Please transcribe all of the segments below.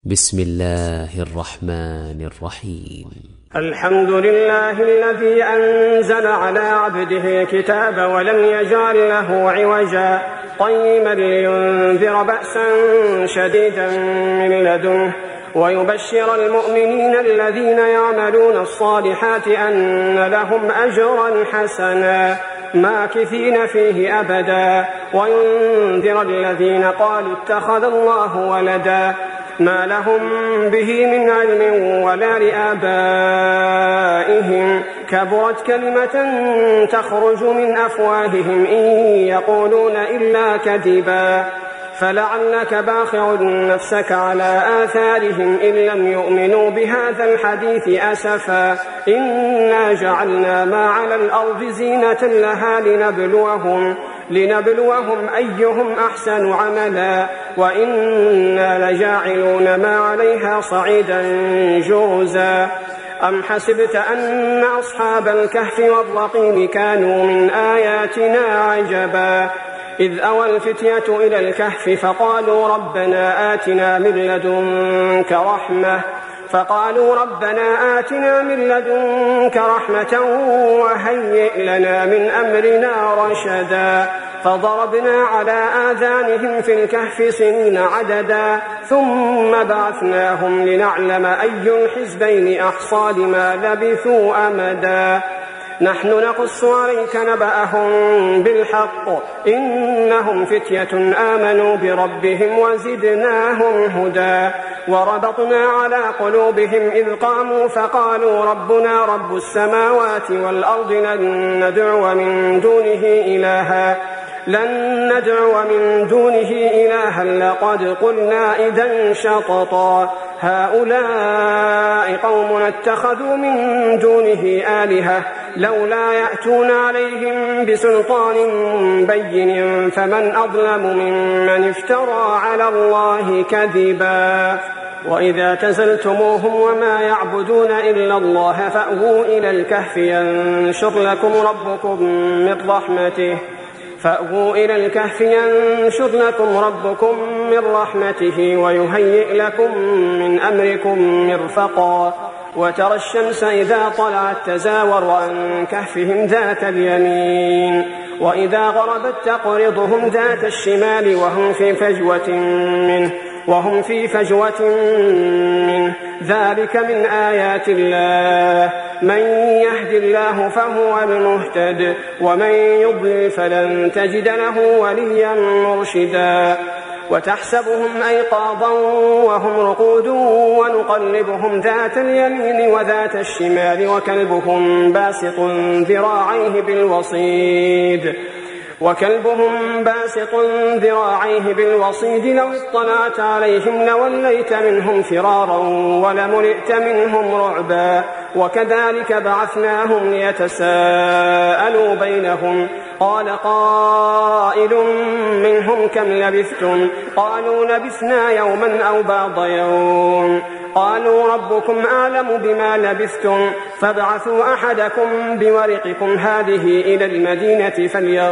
بسم الله الرحمن الرحيم. الحمد لله الذي أنزل على عبده الكتاب ولم يجعل له عوجا قيما لينذر بأسا شديدا من لدنه ويبشر المؤمنين الذين يعملون الصالحات أن لهم أجرا حسنا ماكثين فيه أبدا وينذر الذين قالوا اتخذ الله ولدا ما لهم به من علم ولا لآبائهم كبرت كلمة تخرج من أفواههم إن يقولون إلا كذبا فلعلك باخع نفسك على آثارهم إن لم يؤمنوا بهذا الحديث أسفا إنا جعلنا ما على الأرض زينة لها لنبلوهم أيهم أحسن عملا وإنا لجاعلون ما عليها صعيدا جرزا أم حسبت أن أصحاب الكهف والرقيم كانوا من آياتنا عجبا إذ أوى الفتية إلى الكهف فقالوا ربنا آتنا من لدنك رحمة وهيئ لنا من أمرنا رشدا فضربنا على آذانهم في الكهف سنين عددا ثم بعثناهم لنعلم أي الحزبين أحصى لما لبثوا أمدا نحن نقص عليك نبأهم بالحق إنهم فتية آمنوا بربهم وزدناهم هدى وربطنا على قلوبهم إذ قاموا فقالوا ربنا رب السماوات والأرض لن ندعو من دونه إلها لقد قلنا إذا شططا هؤلاء قوم اتخذوا من دونه آلهة لولا يأتون عليهم بسلطان بين فمن أظلم ممن افترى على الله كذبا وإذا اعتزلتموهم وما يعبدون إلا الله فأووا إلى الكهف ينشر لكم ربكم من رحمته ويهيئ لكم من أمركم مرفقا وترى الشمس إذا طلعت تزاور عن كهفهم ذات اليمين وإذا غربت تقرضهم ذات الشمال وهم في فجوة منه ذلك من آيات الله من يهد الله فهو المهتد ومن يضلل فلن تجد له وليا مرشدا وتحسبهم أيقاظا وهم رقود ونقلبهم ذات اليمين وذات الشمال وكلبهم باسط ذراعيه بالوصيد لو اطلعت عليهم لوليت منهم فرارا ولملئت منهم رعبا وكذلك بعثناهم ليتساءلوا بينهم قال قائل منهم كم لبثتم قالوا لبثنا يوما أو بعض يوم قالوا ربكم أعلم بما لبثتم فابعثوا أحدكم بورقكم هذه إلى المدينة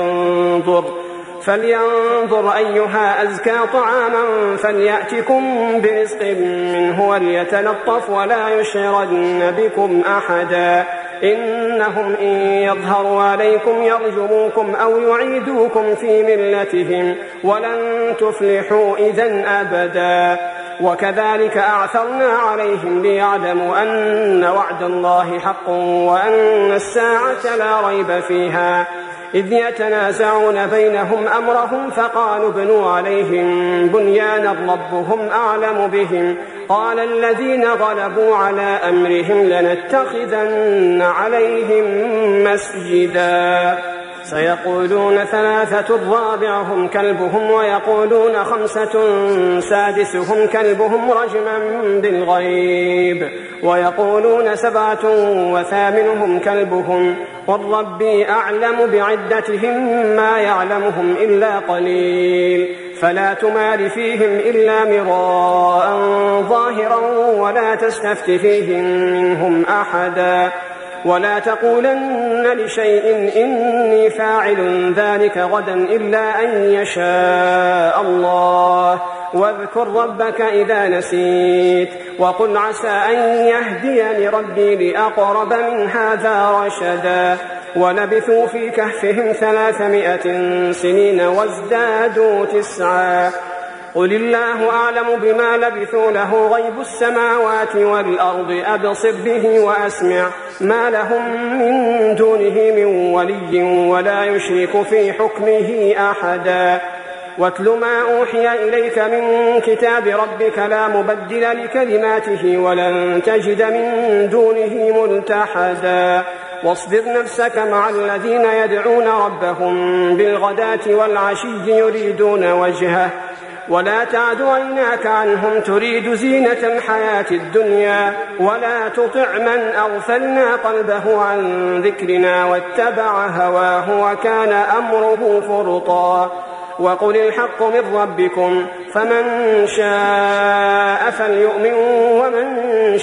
فلينظر أيها أزكى طعاما فليأتكم برزق منه وليتلطف ولا يشعرن بكم أحدا إنهم إن يظهروا عليكم يرجموكم أو يعيدوكم في ملتهم ولن تفلحوا إذن أبدا وكذلك أعثرنا عليهم ليعلموا أن وعد الله حق وأن الساعة لا ريب فيها إذ يتنازعون بينهم أمرهم فقالوا ابنوا عليهم بنيانا ربهم أعلم بهم قال الذين غلبوا على أمرهم لنتخذن عليهم مسجدا سيقولون 3 رابعهم كلبهم ويقولون 5 سادسهم كلبهم رجما بالغيب ويقولون 7 وثامنهم كلبهم قل ربي أعلم بعدتهم ما يعلمهم إلا قليل فلا تمار فيهم إلا مراء ظاهرا ولا تستفت فيهم منهم أحدا ولا تقولن لشيء إني فاعل ذلك غدا إلا أن يشاء الله واذكر ربك إذا نسيت وقل عسى أن يهديني ربي لأقرب من هذا رشدا ولبثوا في كهفهم 300 سنين وازدادوا 9 قل الله أعلم بما لبثوا له غيب السماوات والأرض أبصر به وأسمع ما لهم من دونه من ولي ولا يشرك في حكمه أحدا واتل ما أوحي إليك من كتاب ربك لا مبدل لكلماته ولن تجد من دونه ملتحدا واصبر نفسك مع الذين يدعون ربهم بالغداة والعشي يريدون وجهه ولا تعد عيناك عنهم تريد زينة الحياة الدنيا ولا تطع من أغفلنا قلبه عن ذكرنا واتبع هواه وكان أمره فرطا وقل الحق من ربكم فمن شاء فليؤمن ومن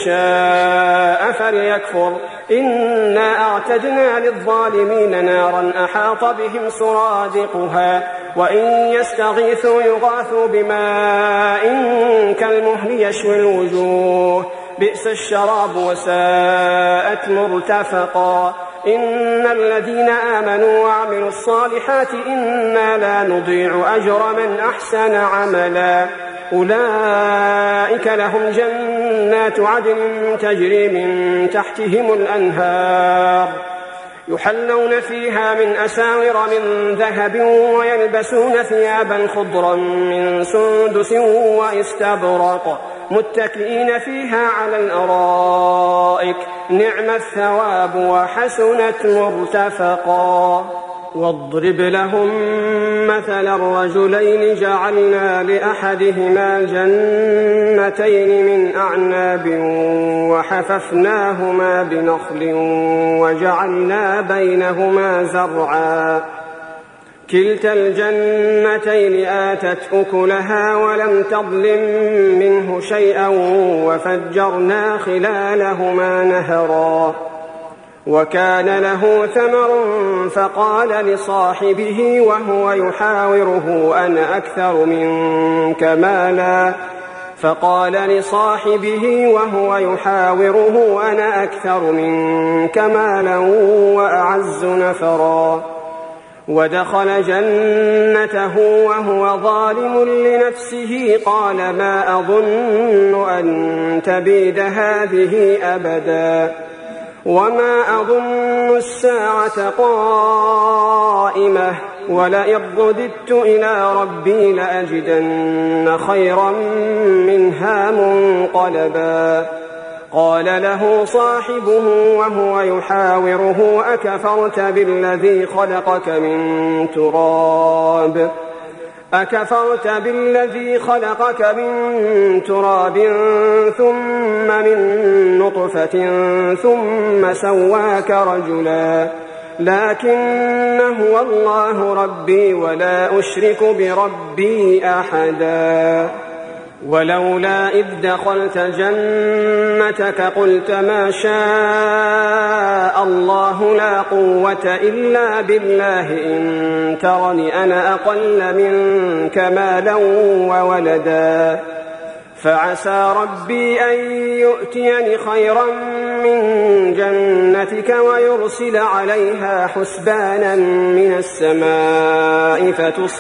شاء فليكفر إنا أعتدنا للظالمين نارا أحاط بهم سرادقها وإن يستغيثوا يغاثوا بماء كالمهل يشوي الوجوه بئس الشراب وساءت مرتفقا إن الذين آمنوا وعملوا الصالحات إنا لا نضيع أجر من أحسن عملا أولئك لهم جنات عدن تجري من تحتهم الأنهار يحلون فيها من أساور من ذهب ويلبسون ثيابا خضرا من سندس واستبرق متكئين فيها على الأرائك نعم الثواب وحسنت مرتفقا واضرب لهم مثل الرجلين جعلنا لأحدهما جنتين من أعناب وحففناهما بنخل وجعلنا بينهما زرعا كلتا الجنتين آتت أكلها ولم تظلم منه شيئا وفجرنا خلالهما نهرا وكان له ثمر فقال لصاحبه وهو يحاوره أنا أكثر منك مالا وأعز نفرا ودخل جنته وهو ظالم لنفسه قال ما أظن أن تبيد هذه أبدا وما أظن الساعة قائمة ولئن رددت إلى ربي لأجدن خيرا منها منقلبا قال له صاحبه وهو يحاوره أكفرت بالذي خلقك من تراب ثم من نطفة ثم سواك رجلا لكن هو الله ربي ولا أشرك بربي أحدا ولولا إذ دخلت جنتك قلت ما شاء الله لا قوة إلا بالله إن ترني أنا أقل منك مالا وولدا فعسى ربي أن يؤتيني خيرا من جنتك ويرسل عليها حسبانا من السماء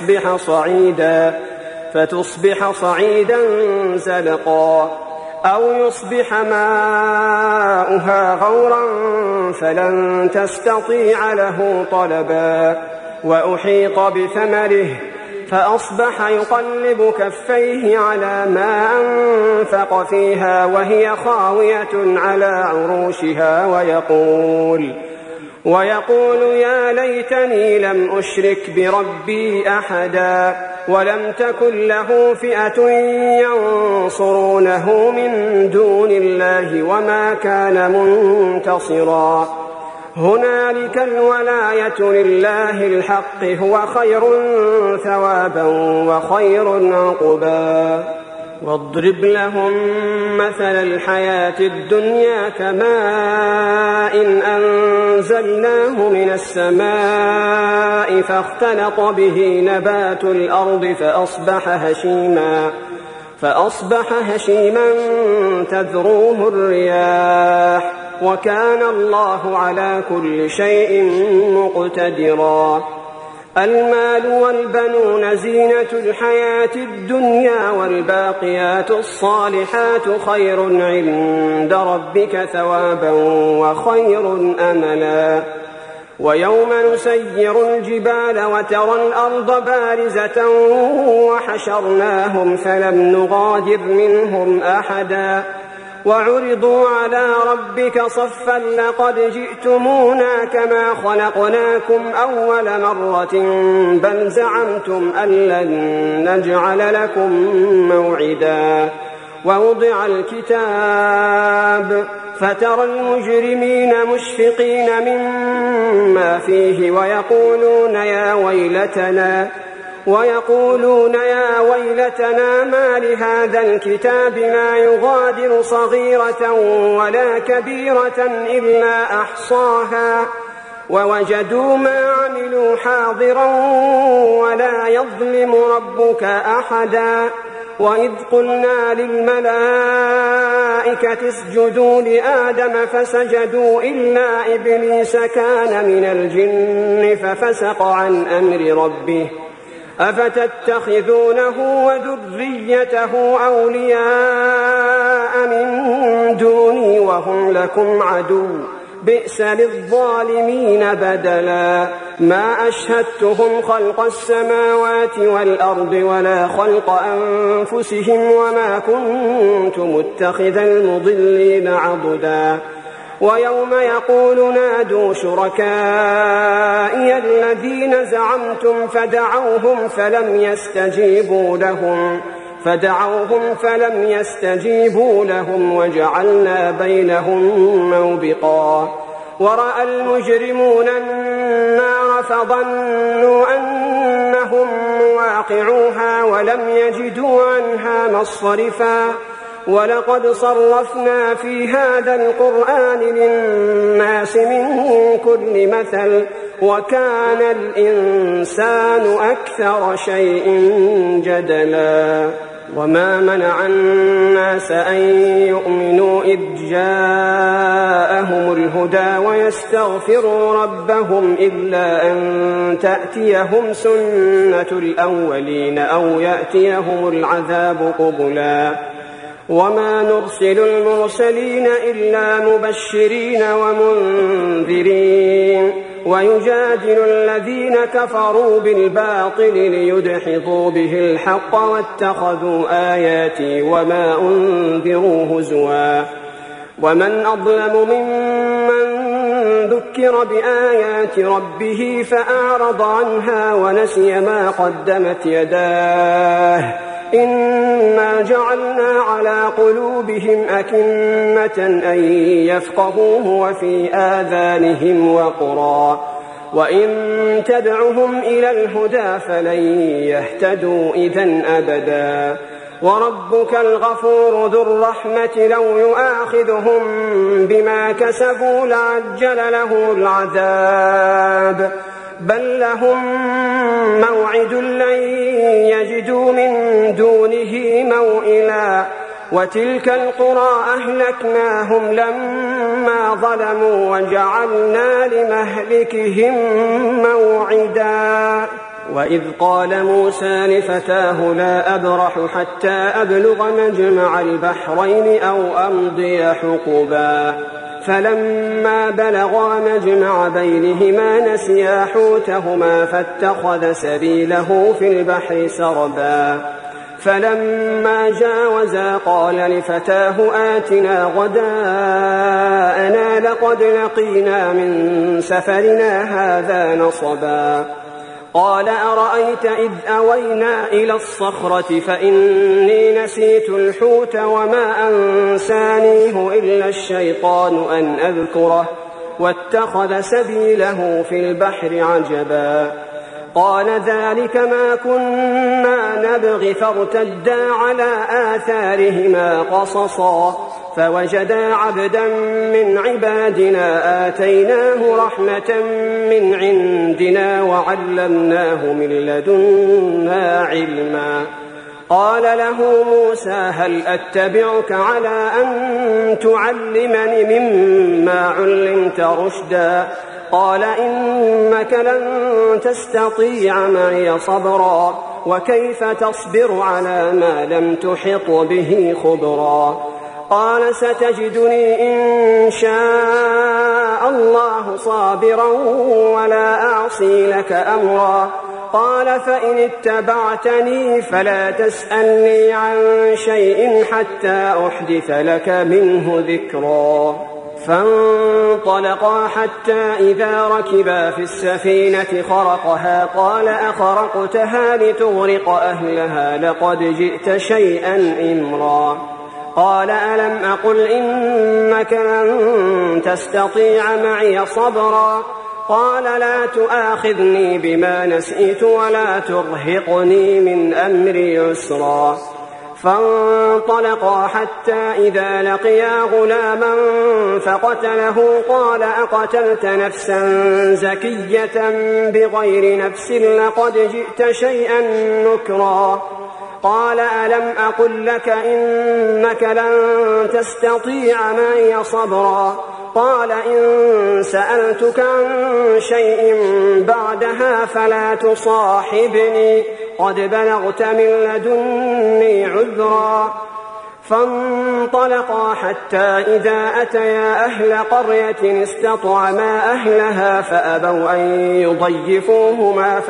فتصبح صعيدا زلقا أو يصبح ماؤها غورا فلن تستطيع له طلبا وأحيط بثمره فأصبح يقلب كفيه على ما أنفق فيها وهي خاوية على عروشها ويقول يا ليتني لم أشرك بربي أحدا ولم تكن له فئة ينصرونه من دون الله وما كان منتصرا هنالك الولاية لله الحق هو خير ثوابا وخير عقبا واضرب لهم مثل الحياة الدنيا كماء أنزلناه من السماء فاختلط به نبات الأرض فأصبح هشيما تذروه الرياح وكان الله على كل شيء مقتدرا. المال والبنون زينة الحياة الدنيا والباقيات الصالحات خير عند ربك ثوابا وخير أملا. ويوم نسير الجبال وترى الأرض بارزة وحشرناهم فلم نغادر منهم أحدا وعرضوا على ربك صفا لقد جئتمونا كما خلقناكم أول مرة بل زعمتم أن لن نجعل لكم موعدا. ووضع الكتاب فترى المجرمين مشفقين مما فيه ويقولون يا ويلتنا ما لهذا الكتاب لا يغادر صغيرة ولا كبيرة إلا أحصاها ووجدوا ما عملوا حاضرا ولا يظلم ربك أحدا. وإذ قلنا للملائكة اسجدوا لآدم فسجدوا إلا إبليس كان من الجن ففسق عن أمر ربه أفتتخذونه وذريته أولياء من دوني وهم لكم عدو بئس للظالمين بدلا. ما أشهدتهم خلق السماوات والأرض ولا خلق أنفسهم وما كنت متخذ المضلين عضدا. ويوم يقول نادوا شركائي الذين زعمتم فدعوهم فلم يستجيبوا لهم وجعلنا بينهم موبقا. ورأى المجرمون النار فظنوا أنهم مواقعوها ولم يجدوا عنها مصرفا. ولقد صرفنا في هذا القرآن للناس من كل مثل وكان الإنسان أكثر شيء جدلا. وما منع الناس أن يؤمنوا إذ جاءهم الهدى ويستغفروا ربهم إلا أن تأتيهم سنة الأولين أو يأتيهم العذاب قبلا. وما نرسل المرسلين إلا مبشرين ومنذرين ويجادل الذين كفروا بالباطل ليدحضوا به الحق واتخذوا آياتي وما أنذروا هزوا. ومن أظلم ممن ذكر بآيات ربه فأعرض عنها ونسي ما قدمت يداه إنا جعلنا على قلوبهم أكنة أن يفقهوه وفي آذانهم وقرا وإن تدعهم إلى الهدى فلن يهتدوا إذن أبدا. وربك الغفور ذو الرحمة لو يؤاخذهم بما كسبوا لعجل لهم العذاب بل لهم موعد لن يجدوا من دونه موئلا. وتلك القرى أهلكناهم لما ظلموا وجعلنا لمهلكهم موعدا. وإذ قال موسى لفتاه لا أبرح حتى أبلغ مجمع البحرين أو أمضي حقبا فلما بلغا مجمع بينهما نسيا حوتهما فاتخذ سبيله في البحر سربا فلما جاوزا قال لفتاه آتنا غداءنا لقد لقينا من سفرنا هذا نصبا. قال أرأيت إذ أوينا إلى الصخرة فإني نسيت الحوت وما أنسانيه إلا الشيطان أن أذكره واتخذ سبيله في البحر عجبا. قال ذلك ما كنا نبغي فارتدا على آثارهما قصصا فوجدا عبدا من عبادنا آتيناه رحمة من عندنا وعلمناه من لدنا علما. قال له موسى هل أتبعك على أن تعلمني مما علمت رشدا قال إنك لن تستطيع معي صبرا وكيف تصبر على ما لم تحط به خبرا قال ستجدني إن شاء الله صابرا ولا أعصي لك أمرا قال فإن اتبعتني فلا تسألني عن شيء حتى أحدث لك منه ذكرا. فانطلقا حتى إذا ركبا في السفينة خرقها قال أخرقتها لتغرق أهلها لقد جئت شيئا إمرا قال ألم أقل إنك لن تستطيع معي صبرا قال لا تؤاخذني بما نسيت ولا ترهقني من أمري يسرا. فانطلقا حتى إذا لقيا غلاما فقتله قال أقتلت نفسا زكية بغير نفس لقد جئت شيئا نكرا قال ألم أقل لك إنك لن تستطيع معي صبرا قال إن سألتك عن شيء بعدها فلا تصاحبني قد بلغت من لدني عذرا. فانطلقا حتى إذا أتيا أهل قرية استطعما أهلها فأبوا أن يضيفوهما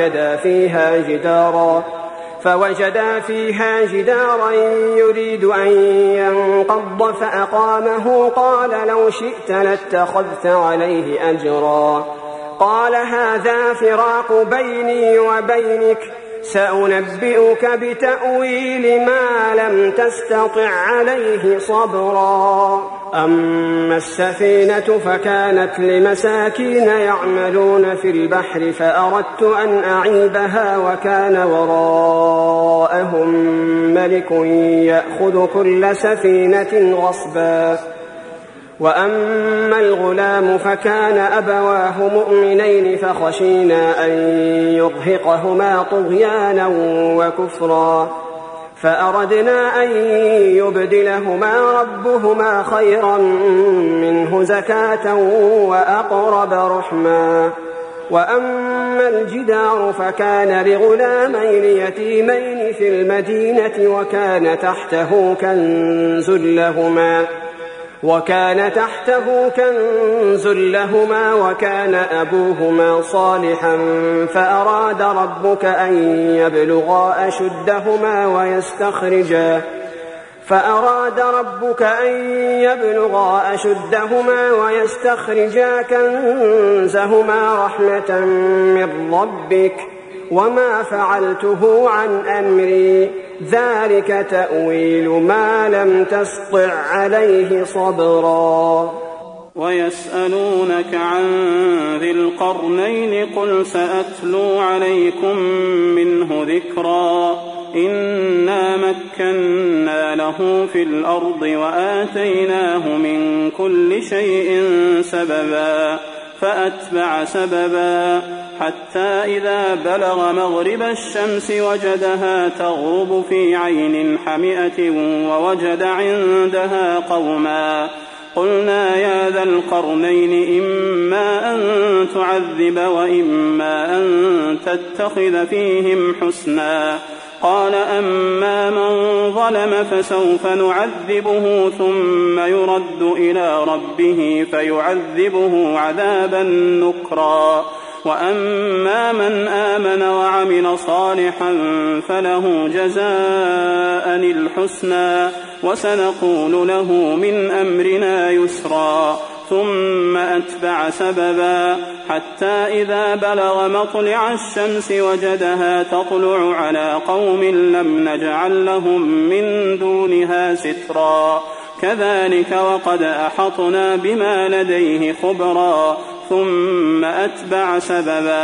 فوجدا فيها جدارا يريد أن ينقض فأقامه قال لو شئت لاتخذت عليه أجرا قال هذا فراق بيني وبينك سأنبئك بتأويل ما لم تستطع عليه صبرا. أما السفينة فكانت لمساكين يعملون في البحر فأردت أن أعيبها وكان وراءهم ملك يأخذ كل سفينة غصبا. وأما الغلام فكان أبواه مؤمنين فخشينا أن يرهقهما طغيانا وكفرا فأردنا أن يبدلهما ربهما خيرا منه زكاة وأقرب رحما. وأما الجدار فكان لغلامين يتيمين في المدينة وكان تحته كنز لهما وكان أبوهما صالحا فأراد ربك أن يبلغا أشدهما ويستخرجا كنزهما رحمة من ربك وما فعلته عن أمري ذلك تأويل ما لم تسطع عليه صبرا. ويسألونك عن ذي القرنين قل سأتلو عليكم منه ذكرا إنا مكنا له في الأرض وآتيناه من كل شيء سببا فأتبع سببا حتى إذا بلغ مغرب الشمس وجدها تغرب في عين حمئة ووجد عندها قوما قلنا يا ذا القرنين إما أن تعذب وإما أن تتخذ فيهم حسنا قال أما من ظلم فسوف نعذبه ثم يرد إلى ربه فيعذبه عذابا نكرا وأما من آمن وعمل صالحا فله جزاء الحسنى وسنقول له من أمرنا يسرا ثم أتبع سببا حتى إذا بلغ مطلع الشمس وجدها تطلع على قوم لم نجعل لهم من دونها سترا كذلك وقد أحطنا بما لديه خبرا ثم أتبع سببا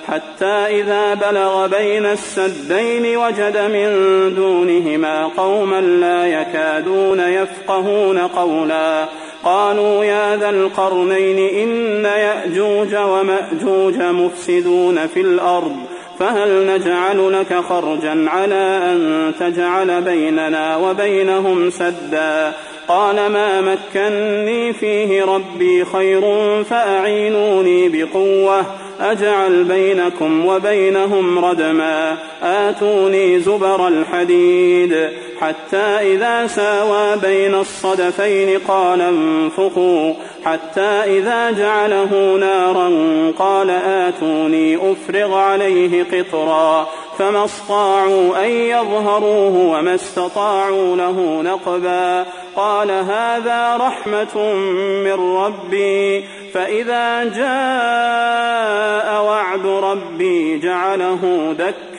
حتى إذا بلغ بين السدين وجد من دونهما قوما لا يكادون يفقهون قولا قالوا يا ذا القرنين إن يأجوج ومأجوج مفسدون في الأرض فهل نجعل لك خرجا على أن تجعل بيننا وبينهم سدا قال ما مكني فيه ربي خير فأعينوني بقوة أجعل بينكم وبينهم ردما آتوني زبر الحديد حتى إذا ساوى بين الصدفين قال انفخوا حتى إذا جعله نارا قال آتوني أفرغ عليه قطرا فما استطاعوا أن يظهروه وما استطاعوا له نقبا قال هذا رحمة من ربي فإذا جاء وعد ربي جعله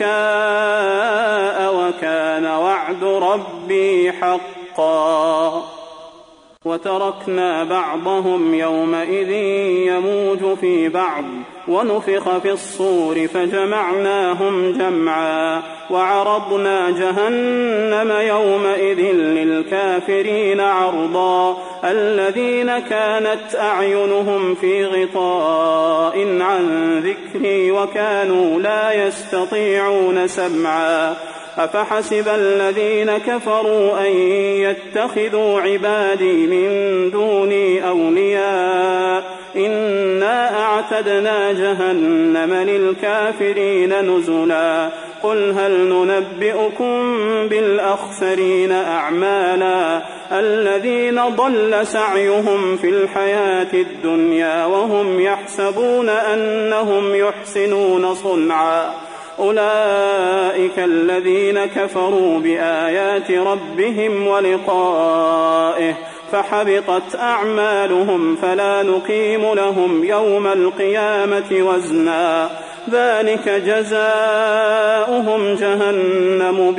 دكاء وكان وعد ربي حقا وتركنا بعضهم يومئذ يموج في بعض ونفخ في الصور فجمعناهم جمعا وعرضنا جهنم يومئذ للكافرين عرضا الذين كانت أعينهم في غطاء عن ذكري وكانوا لا يستطيعون سمعا أفحسب الذين كفروا أن يتخذوا عبادي من دوني أولياء إنا أعتدنا جهنم للكافرين نزلا قل هل ننبئكم بالأخسرين أعمالا الذين ضل سعيهم في الحياة الدنيا وهم يحسبون أنهم يحسنون صنعا أولئك الذين كفروا بآيات ربهم ولقائه فحبطت أعمالهم فلا نقيم لهم يوم القيامة وزنا ذلك جزاؤهم جهنم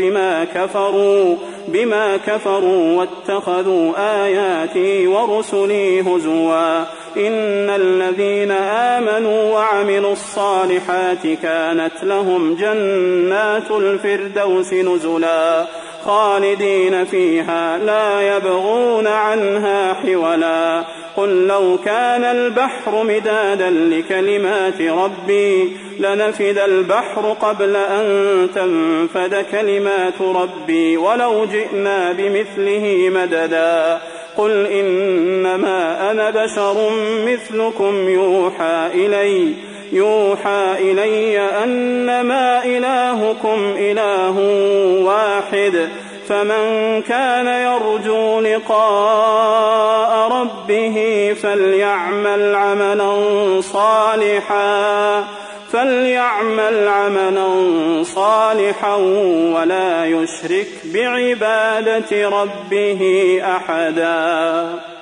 بما كفروا واتخذوا آياتي ورسلي هزوا إن الذين آمنوا وعملوا الصالحات كانت لهم جنات الفردوس نزلا خالدين فيها لا يبغون عنها حولا قل لو كان البحر مدادا لكلمات ربي لنفد البحر قبل أن تنفد كلمات ربي ولو جئنا بمثله مددا قل إنما أنا بشر مثلكم يوحى إلي أنما إلهكم إله واحد فمن كان يرجو لقاء ربه فليعمل عملا صالحا ولا يشرك بعبادة ربه أحدا.